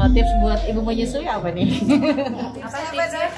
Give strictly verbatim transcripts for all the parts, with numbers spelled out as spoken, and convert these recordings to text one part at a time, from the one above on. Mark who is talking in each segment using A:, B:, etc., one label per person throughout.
A: tips buat ibu menyusui apa nih?
B: Apa tipsnya?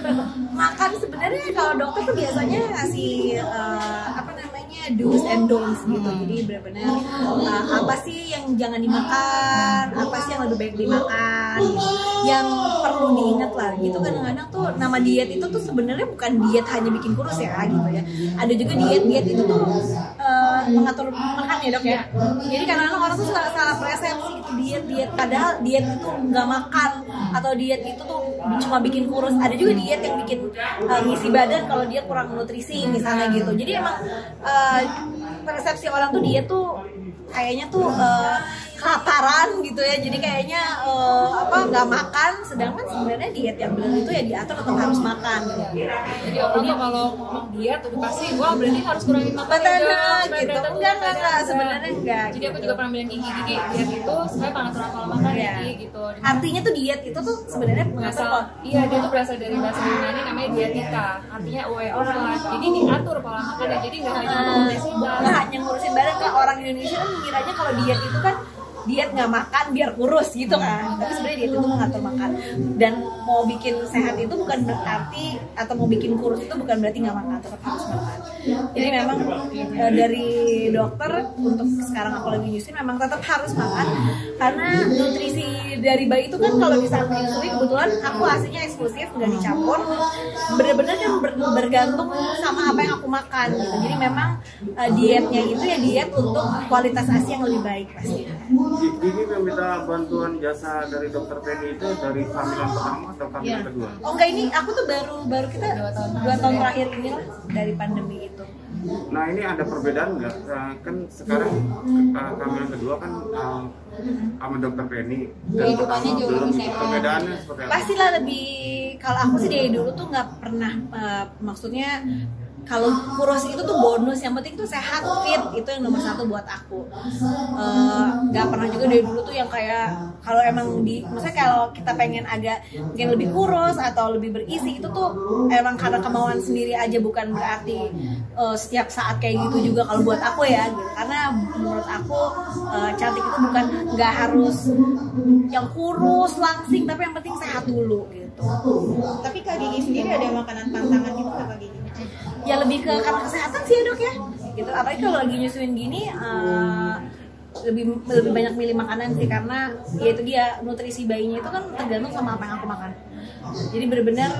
B: Makan sebenarnya kalau dokter tuh biasanya ngasih uh, apa namanya do's and don'ts gitu. Hmm. Jadi benar-benar uh, apa sih yang jangan dimakan, apa sih yang lebih baik dimakan, gitu. Yang perlu diingat lah. Gitu kadang-kadang tuh nama diet itu tuh sebenarnya bukan diet hanya bikin kurus ya gitu ya. Ada juga diet-diet itu tuh uh, mengatur makan ya dok ya. Jadi kadang-kadang orang tuh suka salah persepsi gitu diet-diet. Padahal diet itu nggak makan atau diet itu tuh cuma bikin kurus. Ada juga diet yang bikin uh, ngisi badan kalau dia kurang nutrisi misalnya gitu. Jadi emang uh, persepsi orang tuh diet tuh kayaknya tuh uh, kelaparan gitu ya, jadi kayaknya uh, apa nggak makan, sedangkan sebenarnya diet yang benar itu ya diatur tetap harus makan gitu.
C: Jadi orang tuh kalau ngomong diet udah pasti wah berarti harus kurangin makan
B: ya
C: gitu.
B: Enggak enggak enggak sebenarnya enggak.
C: Jadi aku juga pernah bilang gigi gigi diet itu supaya pengaturan pola makan ya gitu.
B: Artinya tuh diet itu tuh sebenarnya
C: berasal iya dia tuh berasal dari bahasa Yunani namanya dietita, artinya way of life. Jadi diatur pola makan ya, jadi nggak hanya ngurusin badan.
B: Nggak hanya ngurusin badan, kan orang Indonesia kan mengiranya kalau diet itu kan diet nggak makan biar kurus gitu kan, tapi sebenarnya diet itu mengatur makan. Dan mau bikin sehat itu bukan berarti, atau mau bikin kurus itu bukan berarti nggak makan, tetap harus makan. Jadi memang e, dari dokter untuk sekarang aku lagi nyusun memang tetap harus makan, karena nutrisi dari bayi itu kan kalau di saat menyusui kebetulan aku hasilnya eksklusif nggak dicampur, benar-benar kan ber, bergantung sama apa yang aku makan gitu. Jadi memang e, dietnya itu ya diet untuk kualitas asi yang lebih baik pasti.
D: Gigi meminta bantuan jasa dari dokter Penny itu dari kehamilan pertama atau kehamilan ya. kedua?
B: Oh enggak, ini aku tuh baru baru kita dua tahun, dua tahun terakhir ini lah dari pandemi itu.
D: Nah ini ada perbedaan nggak? Uh, kan sekarang uh, kehamilan kedua kan uh, sama dokter Penny dan pertama belum, perbedaannya seperti apa?
B: Pastilah lebih, kalau aku sih dari dulu tuh nggak pernah uh, maksudnya kalau kurus itu tuh bonus, yang penting tuh sehat, fit, itu yang nomor satu buat aku. Nggak uh, pernah juga dari dulu tuh yang kayak kalau emang di, maksudnya kalau kita pengen agak mungkin lebih kurus atau lebih berisi itu tuh emang karena kemauan sendiri aja, bukan berarti uh, setiap saat kayak gitu juga kalau buat aku ya. Gitu. Karena menurut aku uh, cantik itu bukan nggak harus yang kurus langsing, tapi yang penting sehat dulu gitu.
E: Tapi Kak Gigi sendiri ada makanan pantangan gitu nggak Kak Gigi?
B: Ya lebih ke karena kesehatan sih ya dok ya gitu, apalagi kalau lagi nyusuin gini uh, lebih lebih banyak milih makanan sih, karena ya itu dia nutrisi bayinya itu kan tergantung sama apa yang aku makan. Jadi benar-benar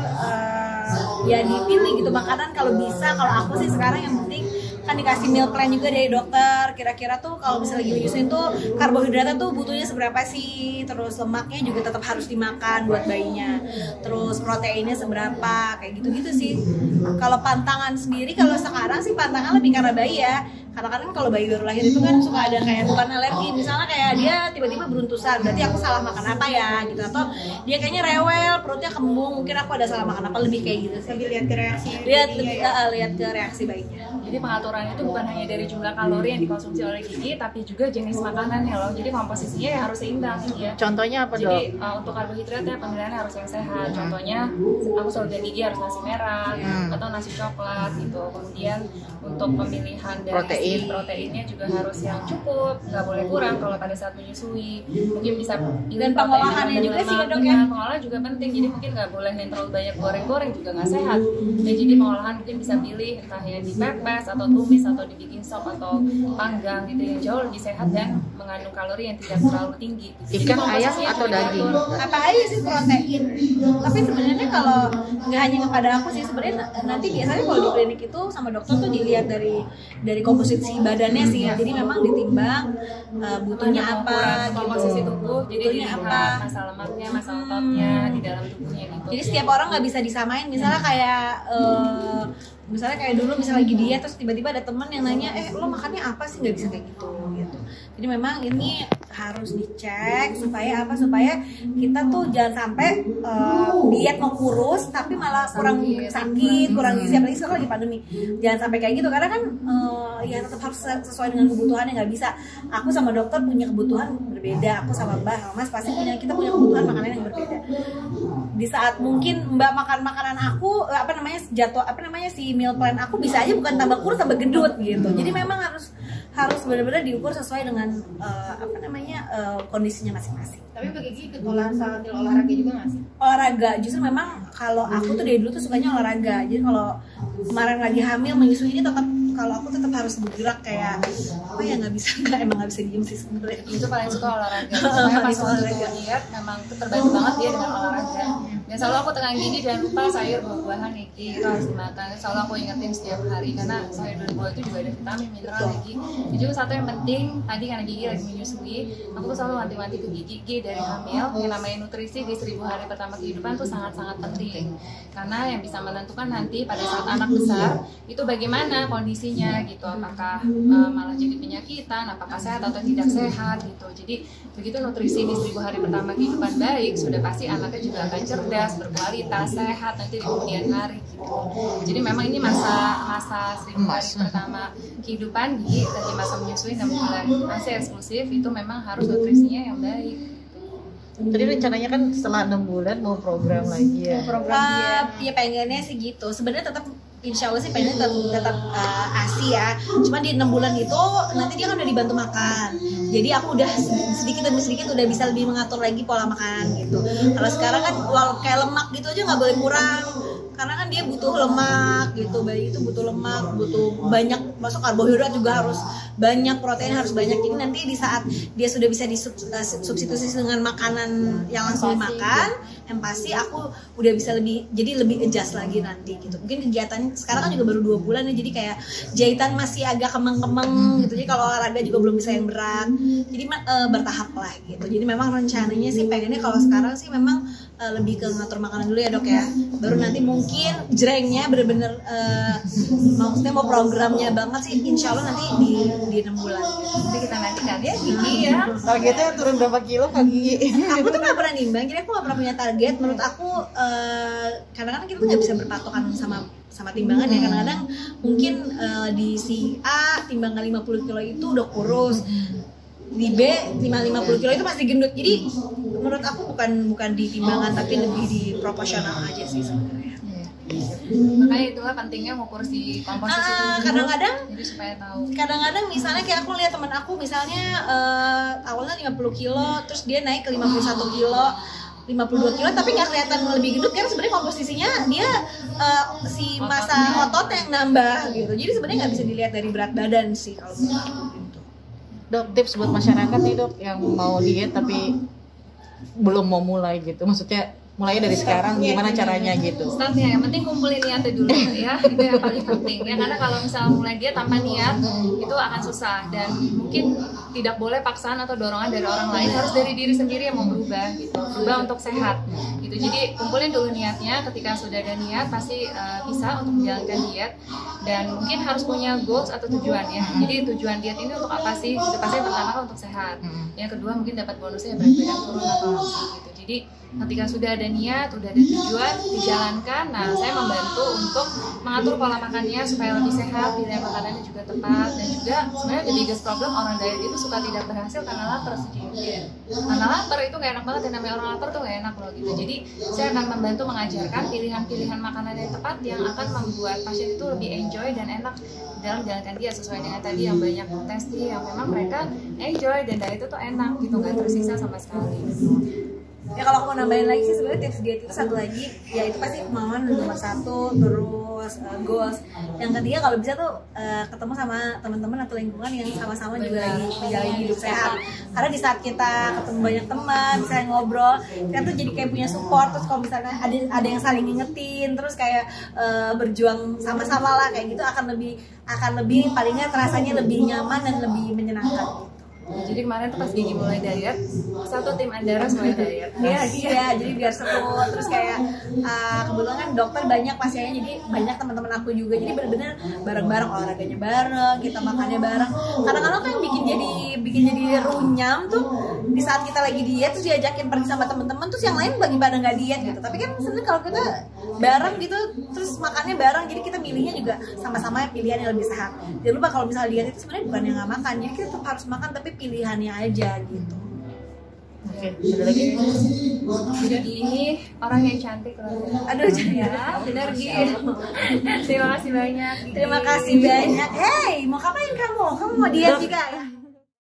B: uh, ya dipilih gitu makanan. Kalau bisa, kalau aku sih sekarang yang penting kan dikasih meal plan juga dari dokter, kira-kira tuh kalau misalnya lagi menyusuin tuh karbohidratnya tuh butuhnya seberapa sih, terus lemaknya juga tetap harus dimakan buat bayinya, terus proteinnya seberapa, kayak gitu-gitu sih. Kalau pantangan sendiri, kalau sekarang sih pantangan lebih karena bayi ya, karena kan kalau bayi baru lahir itu kan suka ada kayak bukan alergi, misalnya kayak dia tiba-tiba beruntusan, berarti aku salah makan apa ya gitu, atau dia kayaknya rewel, perutnya kembung, mungkin aku ada salah makan apa, lebih kayak gitu sih.
E: Sambil lihat ke reaksi
B: lihat
E: ya.
B: uh, lihat ke reaksi bayinya.
C: Jadi pengaturan itu bukan hanya dari jumlah kalori yang dikonsumsi oleh Gigi, tapi juga jenis makanannya loh. Jadi komposisinya ya harus seimbang ya.
A: Contohnya apa dok?
C: Jadi uh, untuk karbohidratnya pemilihannya harus yang sehat. Contohnya aku selalu bilang Gigi harus nasi merah hmm. atau nasi coklat gitu. Kemudian untuk pemilihan dari
A: protein,
C: proteinnya juga harus yang cukup, nggak boleh kurang kalau pada saat menyusui. Mungkin bisa
B: dan pengolahannya juga sih dok ya.
C: Pengolahan juga penting. Jadi mungkin nggak boleh yang terlalu banyak goreng-goreng, juga nggak sehat. Ya, jadi pengolahan mungkin bisa pilih entah yang dipepes atau tumis atau dibikin sop atau panggang gitu, yang jauh lebih sehat dan mengandung kalori yang tidak terlalu tinggi.
A: Ikan, ayam atau daging?
B: Apa aja sih protein. Tapi sebenarnya kalau nggak hanya kepada aku sih, sebenarnya nanti biasanya kalau di klinik itu sama dokter tuh dilihat dari dari komposisi badannya sih. Jadi memang ditimbang uh, butuhnya apa,
C: komposisi tubuh, jadi
B: butuhnya apa,
C: masa lemaknya, masa ototnya di dalam tubuhnya gitu.
B: Jadi setiap orang nggak bisa disamain. Misalnya kayak uh, misalnya kayak dulu misalnya lagi diet terus tiba-tiba ada teman yang nanya, eh lo makannya apa sih, nggak bisa kayak gitu gitu. Jadi memang ini harus dicek supaya apa, supaya kita tuh jangan sampai uh, diet mau kurus tapi malah kurang sakit, kurang gizi, apalagi sekarang lagi pandemi. Jangan sampai kayak gitu, karena kan uh, ya tetap harus sesuai dengan kebutuhannya. Nggak bisa aku sama dokter punya kebutuhan berbeda, aku sama Mbak sama Mas pasti punya, kita punya kebutuhan makanan yang berbeda. Di saat mungkin Mbak makan makanan aku apa namanya jatuh apa namanya si meal plan aku bisa aja bukan tambah kurus tambah gendut gitu. Jadi memang harus harus benar-benar diukur sesuai dengan uh, apa namanya uh, kondisinya masing-masing.
E: Tapi bagi Gigi olah sambil olahraga juga nggak sih?
B: Olahraga, justru memang kalau aku tuh dari dulu tuh sukanya olahraga. Jadi kalau kemarin lagi hamil menyusui ini tetap kalau aku tetap harus bergerak kayak apa ya nggak bisa nggak emang nggak bisa diem sih sebenarnya.
C: Itu paling suka olahraga. Soalnya pas waktu diet memang itu terbantu banget dia dengan olahraga. Dan selalu aku tekan Gigi jangan lupa sayur buah-buahan Gigi itu harus dimakan. Selalu aku ingetin setiap hari karena sayur dan buah itu juga ada vitamin, mineral Gigi. Dan juga satu yang penting tadi karena Gigi lagi menyusui, aku tuh selalu wanti-wanti ke Gigi Gigi dari hamil yang namanya nutrisi di seribu hari pertama kehidupan tuh sangat-sangat penting. Karena yang bisa menentukan nanti pada saat anak besar itu bagaimana kondisinya gitu, apakah uh, malah jadi penyakitan, apakah sehat atau tidak sehat gitu. Jadi begitu nutrisi di seribu hari pertama kehidupan baik, sudah pasti anaknya juga akan cerdas, berkualitas, sehat nanti di kemudian hari gitu. Jadi memang ini masa masa seribu hari pertama kehidupan di lagi masa menyusui enam bulan. Masih eksklusif itu memang harus nutrisinya yang baik.
A: Tadi rencananya kan setelah enam bulan mau program lagi ya.
B: Program uh, ya pengennya sih gitu. Sebenarnya tetap insya Allah sih pengennya tetap, tetap uh, A S I ya. Cuma di enam bulan itu nanti dia kan udah dibantu makan. Jadi aku udah sedikit demi sedikit udah bisa lebih mengatur lagi pola makan gitu. Kalau sekarang kan walau kayak lemak gitu aja nggak boleh kurang. Karena kan dia butuh lemak gitu, bayi itu butuh lemak, butuh banyak, masuk karbohidrat juga harus banyak, protein harus banyak. Jadi nanti di saat dia sudah bisa disubstitusi dengan makanan yang langsung dimakan, yang pasti aku udah bisa lebih, jadi lebih adjust lagi nanti gitu. Mungkin kegiatan sekarang kan juga baru dua bulan ya, jadi kayak jahitan masih agak kemeng-kemeng gitu. Jadi kalau olahraga juga belum bisa yang berat. Jadi uh, bertahap lah gitu. Jadi memang rencananya sih pengennya kalau sekarang sih memang uh, lebih ke ngatur makanan dulu ya dok ya. Baru nanti mungkin mungkin jrengnya bener-bener uh, maksudnya mau programnya banget sih insya Allah nanti di di enam bulan.
C: Jadi kita nantikan ya Gigi ya.
A: Targetnya turun berapa kilo Kak Gigi?
B: Aku tuh nggak pernah nimbang, jadi aku nggak pernah punya target. Menurut aku uh, kadang-kadang kita tuh nggak bisa berpatokan sama sama timbangan ya. Kadang-kadang mungkin uh, di si A timbangan lima puluh kilo itu udah kurus, di B lima puluh kilo itu masih gendut. Jadi menurut aku bukan bukan di timbangan tapi lebih di proporsional aja sih sebenarnya.
C: Makanya itulah pentingnya ngukur si komposisi
B: uh,
C: tubuh.
B: Kadang-kadang
C: jadi supaya tahu.
B: Kadang-kadang misalnya kayak aku lihat teman aku misalnya uh, awalnya lima puluh kilo terus dia naik ke lima puluh satu kilo, lima puluh dua kilo tapi nggak kelihatan lebih gendut karena sebenarnya komposisinya dia uh, si massa otot yang nambah gitu. Jadi sebenarnya nggak bisa dilihat dari berat badan sih kalau menurut aku gitu.
A: Dok, tips buat masyarakat nih dok yang mau diet tapi belum mau mulai gitu, maksudnya mulai dari sekarang gimana caranya gitu.
C: Startnya yang penting kumpulin niatnya dulu ya, itu yang paling penting ya, karena kalau misalnya mulai dia tanpa niat itu akan susah dan mungkin tidak boleh paksaan atau dorongan dari orang lain, harus dari diri sendiri yang mau berubah gitu, berubah untuk sehat gitu. Jadi kumpulin dulu niatnya, ketika sudah ada niat pasti uh, bisa untuk menjalankan diet dan mungkin harus punya goals atau tujuan ya. Jadi tujuan diet ini untuk apa sih? Itu pasti pertama kan untuk sehat. Yang kedua mungkin dapat bonusnya berat badan turun atau apa gitu. Jadi ketika sudah ada niat, udah ada tujuan, dijalankan. Nah, saya membantu untuk mengatur pola makannya supaya lebih sehat, pilihan makanannya juga tepat, dan juga sebenarnya the biggest problem orang diet itu suka tidak berhasil karena lapar sejujurnya. Karena lapar itu gak enak banget, yang namanya orang lapar tuh gak enak loh gitu. Jadi saya akan membantu mengajarkan pilihan-pilihan makanan yang tepat yang akan membuat pasien itu lebih enjoy dan enak dalam menjalankan diet sesuai dengan tadi yang banyak testing yang memang mereka enjoy dan diet itu tuh enak gitu, gak tersiksa sama sekali.
B: Ya kalau aku mau nambahin lagi sih sebenarnya tips diet itu satu lagi ya itu pasti kemauan nomor satu, terus uh, goals. Yang ketiga kalau bisa tuh uh, ketemu sama teman-teman atau lingkungan yang sama-sama juga lagi menjalani hidup sehat. Karena di saat kita ketemu banyak teman, misalnya ngobrol, kita tuh jadi kayak punya support. Terus kalau misalnya ada ada yang saling ngingetin, terus kayak uh, berjuang sama-sama lah kayak gitu akan lebih akan lebih palingnya terasanya lebih nyaman dan lebih menyenangkan.
C: Jadi kemarin tuh pas Gigi mulai diet, satu tim Andara mulai diet.
B: Iya, iya, jadi biar seru. Terus kayak uh, kebetulan kan dokter banyak pasiennya, jadi banyak teman-teman aku juga. Jadi benar-benar bareng-bareng, olahraganya bareng, kita makannya bareng. Kadang-kadang tuh yang bikin jadi bikin jadi runyam tuh di saat kita lagi diet terus diajakin pergi sama teman-teman, terus yang lain bagi pada nggak diet gitu. Tapi kan sebenarnya kalau kita bareng gitu, terus makannya bareng, jadi kita milihnya juga sama-sama pilihan yang lebih sehat. Jangan lupa kalau misalnya diet itu sebenarnya bukan yang nggak makan, jadi kita tetap harus makan tapi pilihannya aja gitu.
A: Oke, ada lagi?
C: Jadi ini orang yang cantik loh.
B: Aduh ya, benar gitu.
C: Terima kasih banyak.
B: Terima kasih banyak. Hey, mau ngapain kamu? Kamu mau diet juga ya?